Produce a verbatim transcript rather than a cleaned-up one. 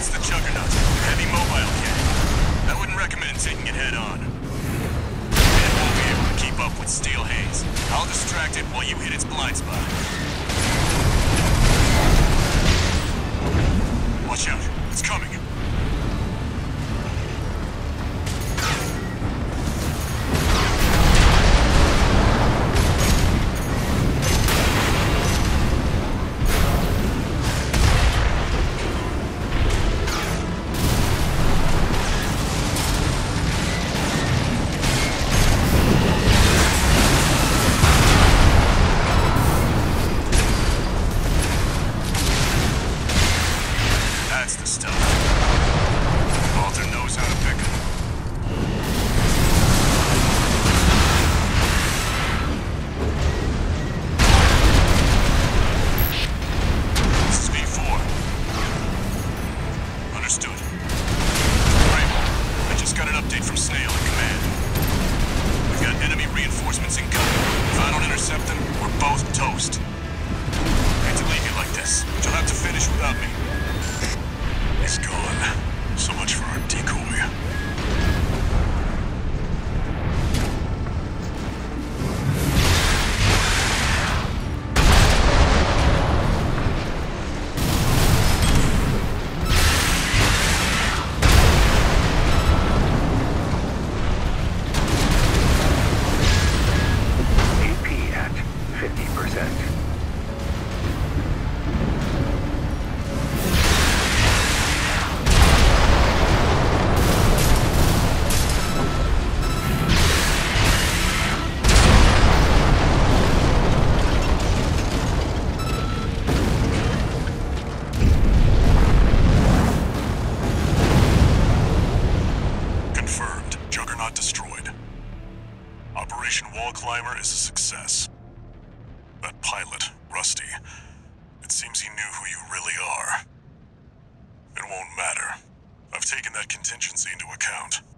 That's the Juggernaut. Heavy mobile cannon. I wouldn't recommend taking it head-on. It won't be able to keep up with Steel Haze. I'll distract it while you hit its blind spot. Watch out. It's coming. That's the stuff. Walter knows how to pick 'em. This is V four. Understood. Rainbow, I just got an update from Snail in command. We've got enemy reinforcements incoming. If I don't intercept them, we're both toast. Hate to leave you like this, but you'll have to finish without me. He's gone. So much for our decoy. A P at fifty percent. Confirmed. Juggernaut destroyed. Operation Wall Climber is a success. That pilot, Rusty, it seems he knew who you really are. It won't matter. I've taken that contingency into account.